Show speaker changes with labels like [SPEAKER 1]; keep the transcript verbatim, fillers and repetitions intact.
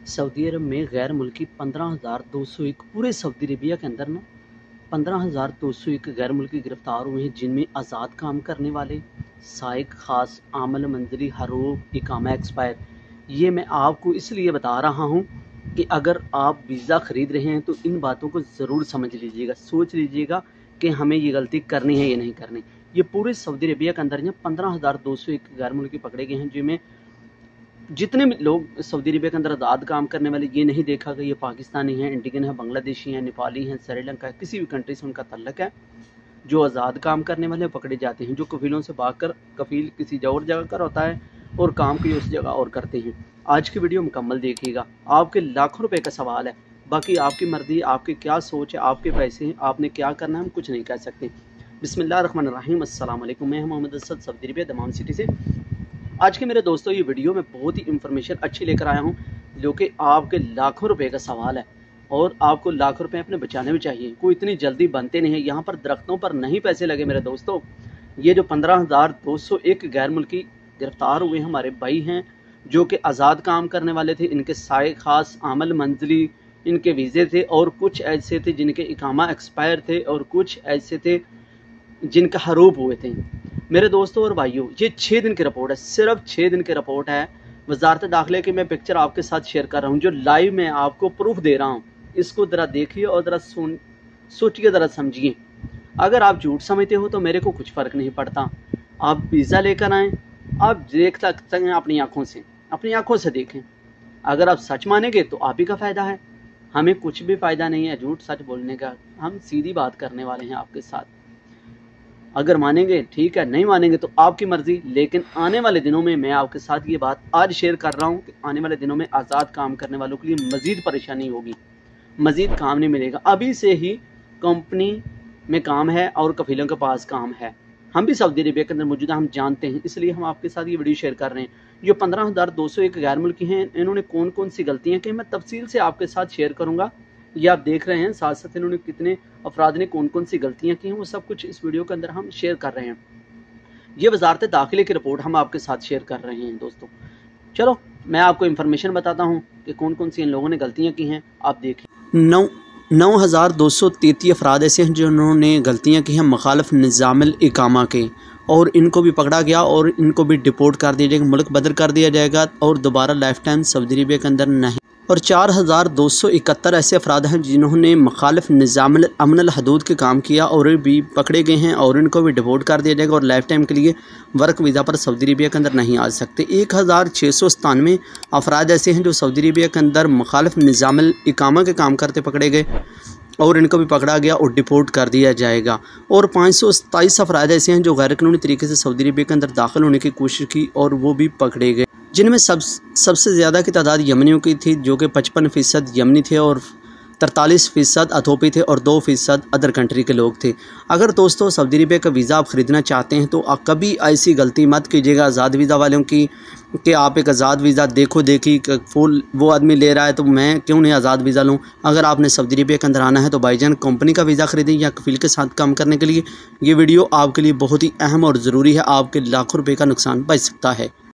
[SPEAKER 1] Saudi अरब में गैर मुल्की पंद्रह हज़ार दो सौ एक पूरे सऊदी अरेबिया के अंदर ना पंद्रह हज़ार दो सौ एक गैर मुल्की गिरफ्तार हुए हैं, जिनमें आज़ाद काम करने वाले, साइक खास, आमल मंजरी, हरूफ, इकामा एक्सपायर। ये मैं आपको इसलिए बता रहा हूँ कि अगर आप वीज़ा ख़रीद रहे हैं तो इन बातों को ज़रूर समझ लीजिएगा, सोच लीजिएगा कि हमें ये गलती करनी है या नहीं करनी। ये पूरे सऊदी अरेबिया के अंदर पंद्रह हज़ार दो सौ एक गैर मुल्की पकड़े गए हैं, जिनमें जितने भी लोग सऊदी अरेबिया के अंदर आज़ाद काम करने वाले, ये नहीं देखा कि ये पाकिस्तानी हैं, इंडियन है, बांग्लादेशी हैं, नेपाली हैं, श्रीलंका है, किसी भी कंट्री से उनका तल्लक है। जो आज़ाद काम करने वाले पकड़े जाते हैं, जो कफीलों से भागकर, कफील किसी और जगह कर होता है और काम की उस जगह और करते हैं। आज की वीडियो मुकम्मल देखिएगा, आपके लाखों रुपए का सवाल है, बाकी आपकी मर्जी, आपकी क्या सोच है, आपके पैसे हैं, आपने क्या करना है, हम कुछ नहीं कह सकते। बिस्मिल्लाहिर्रहमानिर्रहीम, अस्सलाम वालेकुम। मैं Mohammad Asad, Saudi Arabia Dammam city से। आज के मेरे दोस्तों, ये वीडियो में बहुत ही इंफॉर्मेशन अच्छी लेकर आया हूँ, जो कि आपके लाखों रुपए का सवाल है और आपको लाखों रुपए अपने बचाने में चाहिए। कोई इतनी जल्दी बनते नहीं है, यहाँ पर दरख्तों पर नहीं पैसे लगे मेरे दोस्तों। ये जो पंद्रह हज़ार दो सौ एक गैर मुल्की गिरफ्तार हुए हमारे भाई हैं, जो कि आज़ाद काम करने वाले थे, इनके साए खास, आमल मंजली, इनके वीज़े थे, और कुछ ऐसे थे जिनके इकामा एक्सपायर थे, और कुछ ऐसे थे जिनका हरूफ हुए थे। मेरे दोस्तों और भाइयों, ये छः दिन की रिपोर्ट है, सिर्फ छः दिन की रिपोर्ट है वजारत दाखिले की। मैं पिक्चर आपके साथ शेयर कर रहा हूँ, जो लाइव में आपको प्रूफ दे रहा हूँ। इसको ज़रा देखिए और ज़रा सुन सोचिए, ज़रा समझिए। अगर आप झूठ समझते हो तो मेरे को कुछ फ़र्क नहीं पड़ता, आप वीज़ा लेकर आएँ, आप देख सकते हैं अपनी आँखों से, अपनी आँखों से देखें। अगर आप सच मानेंगे तो आप ही का फ़ायदा है, हमें कुछ भी फ़ायदा नहीं है झूठ सच बोलने का। हम सीधी बात करने वाले हैं आपके साथ। अगर मानेंगे ठीक है, नहीं मानेंगे तो आपकी मर्जी। लेकिन आने वाले दिनों में मैं आपके साथ ये बात आज शेयर कर रहा हूँ कि आने वाले दिनों में आज़ाद काम करने वालों के लिए मज़ीद परेशानी होगी, मज़ीद काम नहीं मिलेगा। अभी से ही कंपनी में काम है और कफीलों के पास काम है। हम भी सऊदी अरेबिया के अंदर मौजूद हैं, हम जानते हैं, इसलिए हम आपके साथ ये वीडियो शेयर कर रहे हैं। जो पंद्रह हज़ार दो सौ एक गैर मुल्की हैं, इन्होंने कौन कौन सी गलतियाँ की, मैं तफसील से आपके साथ शेयर करूँगा। ये आप देख रहे हैं, साथ साथ इन्होंने कितने अफराद ने कौन कौन सी गलतियां की हैं, वो सब कुछ इस वीडियो के अंदर हम शेयर कर रहे हैं। ये वजारत दाखिले की रिपोर्ट हम आपके साथ शेयर कर रहे हैं दोस्तों। चलो मैं आपको इन्फॉर्मेशन बताता हूँ कि कौन कौन सी इन लोगों ने गलतियां की हैं, आप देखिए। नौ नौ हज़ार दो सौ तैंतीस अफराद ऐसे हैं जिन्होंने गलतियाँ की हैं मुखालिफ निज़ामुल इकामा के, और इनको भी पकड़ा गया और इनको भी डिपोर्ट कर दिया जाएगा, मुल्क बदर कर दिया जाएगा और दोबारा लाइफ टाइम सऊदी अरेबिया के अंदर नहीं। और चार हज़ार दो सौ इकहत्तर ऐसे अफराद हैं जिन्होंने मुखालिफ निज़ामुल अमन हदूद के काम किया और भी पकड़े गए हैं, और इनको भी डिपोर्ट कर दिया जाएगा और लाइफ टाइम के लिए वर्क वीज़ा पर सऊदी अरेबिया के अंदर नहीं आ सकते। एक हज़ार छः सौ सतानवे अफराद ऐसे हैं जो सऊदी अरेबिया के अंदर मुखालिफ निज़ामुल इकामा के काम करते पकड़े गए और इनको भी पकड़ा गया और डिपोर्ट कर दिया जाएगा। और पाँच सौ सताईस अफराद ऐसे हैं जो गैर कानूनी तरीके से सऊदी अरेबिया के अंदर दाखिल होने की कोशिश की और वो भी पकड़े गए, जिनमें सब सबसे ज़्यादा की तादाद यमनियों की थी, जो कि पचपन फ़ीसद यमनी थे और तरतालीस फ़ीसद अथोपी थे और दो फ़ीसद अदर कंट्री के लोग थे। अगर दोस्तों सऊदी अरेबिया का वीज़ा आप ख़रीदना चाहते हैं तो आप कभी ऐसी गलती मत कीजिएगा आज़ाद वीज़ा वालों की कि आप एक आज़ाद वीज़ा देखो देखी फुल वो आदमी ले रहा है तो मैं क्यों नहीं आज़ाद वीज़ा लूँ। अगर आपने सऊदी अरेबिया के अंदर आना है तो भाईजान कंपनी का वीज़ा ख़रीदें या कफील के साथ काम करने के लिए। ये वीडियो आपके लिए बहुत ही अहम और ज़रूरी है, आपके लाखों रुपये का नुकसान बच सकता है।